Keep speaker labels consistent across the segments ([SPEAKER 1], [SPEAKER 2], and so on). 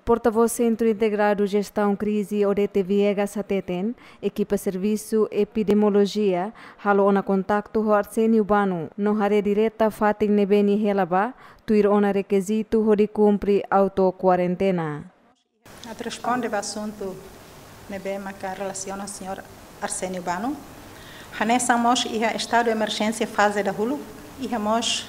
[SPEAKER 1] Porta-voz Centro Integrado Gestão Crise ODT Viegas Hateten, equipa serviço epidemiologia, halo ona contacto ho Arsenio Banu, no hare direta fating nebeni helaba, tuir ona requisito ho de cumpri auto-quarentena.
[SPEAKER 2] Responde ao assunto nebema que relaciona ao senhor Arsenio Banu. Hanessamos iha estado de emergência fase da hulu, iha mos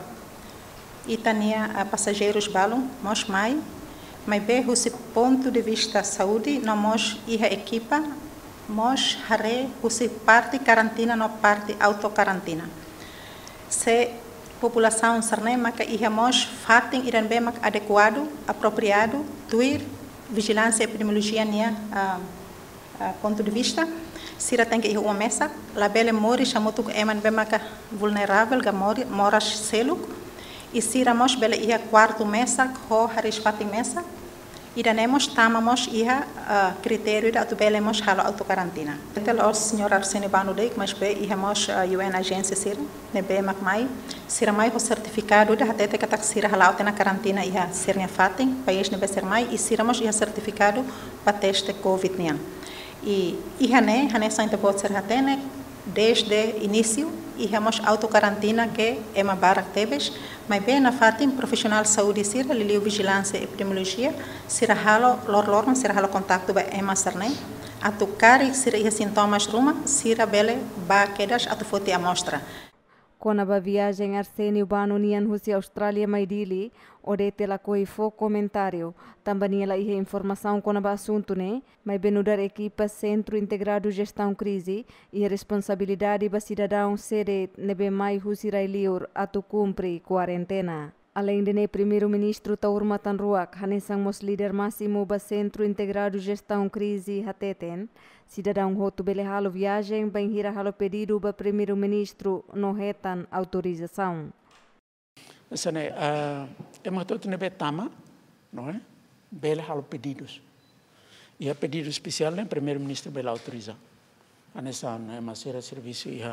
[SPEAKER 2] itania a passageiros balum, mos mai, mas bem esse ponto de vista saúde, não mos iha equipa, mos hare esse parte quarentena no parte autocarantina. Se população sarnema que iha mos fating iran bem adequado, apropriado, tuir vigilância epidemiologia nia ponto de vista. Sira tem que ir uma mesa, lá bele mori chamotu eman bem vulnerável, que mora selo. E sira mos bele ia quarto mesa, ho haris fating mesa. E danemos tamamos ia critério da tu bele mos halo autocarantina. Então o senhor Arsenio Banu dei, mas be ia mos UN agência sira, nebe macmai, sira mai o certificado da até que tak sira halo na carantina ia sirnya fating, país nebe ser mai e sira mos ia certificado para teste COVID nian. E hane sainte pode ser hatene desde início e hemos autocarantina que é uma barra tebes, mas bem na fatim profissional saúde sira liliu vigilância e epidemiologia sira halo lor sira halo contacto ba ema sarne atu cari sira ia sintomas ruma sira bele ba quedas atu fote amostra.
[SPEAKER 1] Com a viagem Arsenio Banu nian husi Austrália maidili, odete la coifo comentário. Também ela ia informação com o assunto né, mas benudar equipa Centro Integrado Gestão Crise e a responsabilidade ba cidadão sede nebe mai husi railiur atu cumpri quarentena. Além de ne primeiro-ministro Taur Matanruak, hanesang mos líder máximo ba Centro Integrado Gestão Crise hateten, cidadão hotu bele halo viagem bem hira halo pedido ba primeiro-ministro no retan autorização.
[SPEAKER 3] Sane é uma toda nebe tama, não é? Bele halo pedidos. E a pedido especial né primeiro-ministro bele autoriza. Hanesang é uma série de serviço e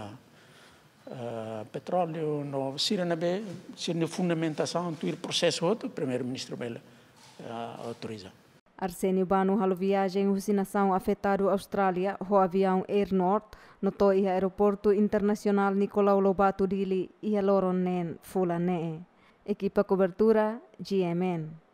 [SPEAKER 3] petróleo, no sira nabe, sira fundamentação do processo outro, o primeiro-ministro bele autoriza.
[SPEAKER 1] Arsenio Banu halo viagem usinação afetado Austrália, o avião Air North, notou o aeroporto internacional Nicolau Lobato Dili e a Loronen Fulane. Equipa cobertura GMN.